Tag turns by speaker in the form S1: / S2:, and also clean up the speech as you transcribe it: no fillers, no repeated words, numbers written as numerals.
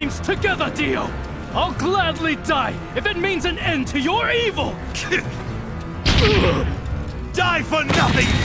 S1: together, Dio! I'll gladly die if it means an end to your evil!
S2: Die for nothing,